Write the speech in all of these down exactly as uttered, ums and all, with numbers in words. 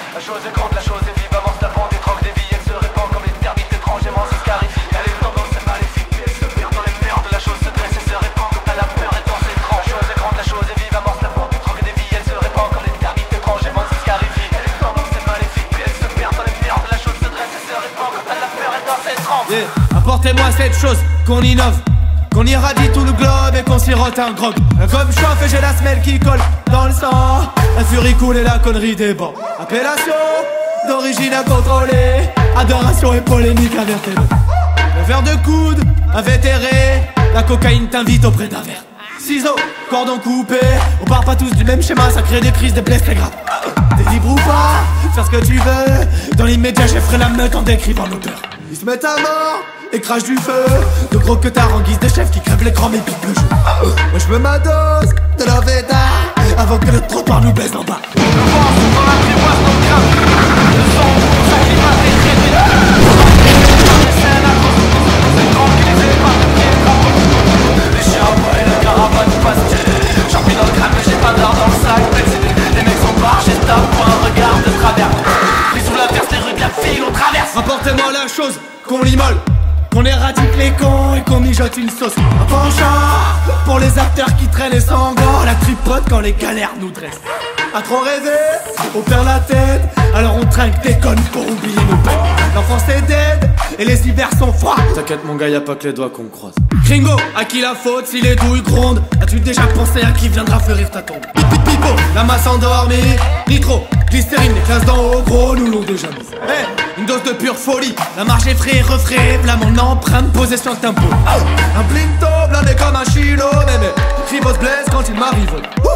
La chose est grande, la chose est vive, avance la vente des drogues, des vies, elle se répand comme les termites étrangement se scarifie. Elle est tendance, c'est maléfique, puis elle se perd dans les merdes. La chose se dresse et se répand quand elle a peur et dans ses tranches. La chose est grande, la chose est vive, avance la vente des drogues, des vies, elle se répand comme les termites étrangement se scarifie. Elle est tendance, c'est maléfique, puis elle se perd dans les merdes. La chose se dresse et se répand quand elle a peur et dans ses tranches. Yeah. Apportez-moi cette chose, qu'on innove, qu'on irradie tout le globe et qu'on sirote un grog. Un gomme chauffe et j'ai la semelle qui colle dans le sang. La furie coule et la connerie déborde. Appellation d'origine incontrôlée, adoration et polémique invertébrée. Le verre de coude, invétéré, la cocaïne t'invite auprès d'un verre. Ciseaux, cordon coupé, on part pas tous du même schéma, ça crée des crises, des blesses, très graves. T'es libre ou pas, faire ce que tu veux. Dans l'immédiat j'ai ferai la meute en décrivant l'auteur. Ils se mettent à mort et crachent du feu, de gros que t'as en guise de chef qui crèvent l'écran mais pique le jeu. Moi je veux ma dose de la Veda avant que le trottoir nous baisse en bas. Le vent dans la tripoise, dans le crâne. Le sang, ça climat est traité. Les scènes à cause c'est tranquillisé par le pied de drapeau. Les chiens et la caravane passent. J'en pis dans le crâne mais j'ai pas d'or dans le sac. Les mecs sont barres, j'ai stop pour un regard de travers. Pris sous la verse, les rues de la ville on traverse. Rapportez-moi la chose, qu'on l'immole, qu'on éradique les cons et qu'on mijote une sauce. Un penchant pour les acteurs qui traînent les sanglants, la tripote quand les galères nous dressent. À trop rêver, on perd la tête, alors on trinque des connes pour oublier nos peines. L'enfance est dead et les hivers sont froids. T'inquiète mon gars, y'a pas que les doigts qu'on croise. Gringo, à qui la faute si les douilles grondent? As-tu déjà pensé à qui viendra fleurir ta tombe? Pipo, la masse endormie, nitro, glycérine, les classes d'en haut, gros, nous l'ont déjà mis. Hey, une dose de pure folie, la marche est frais, refrais, v'là mon empreinte posée sur le tempo. Un plinto, blindé comme un chilo, mais mais, Ribos blesse quand il m'arrive.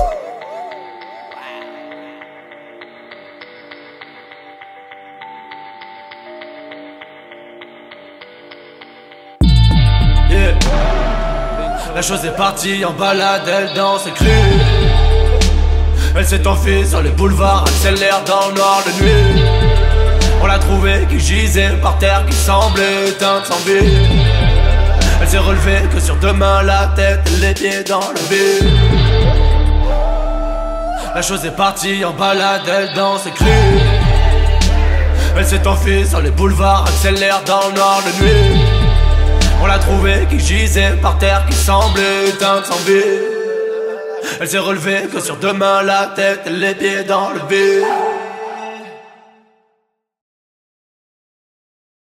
Yeah. La chose est partie en balade, elle danse et crie. Elle s'est enfuie sur les boulevards, accélère dans le noir de nuit. On l'a trouvée qui gisait par terre, qui semblait éteinte sans vie. Elle s'est relevée que sur deux mains, la tête et les pieds dans le vide. La chose est partie en balade, elle danse et crie. Elle s'est enfuie sur les boulevards, accélère dans le noir de nuit. On l'a trouvée qui gisait par terre, qui semblait éteinte sans vie. Elle s'est relevée que sur deux mains, la tête et les pieds dans le vide.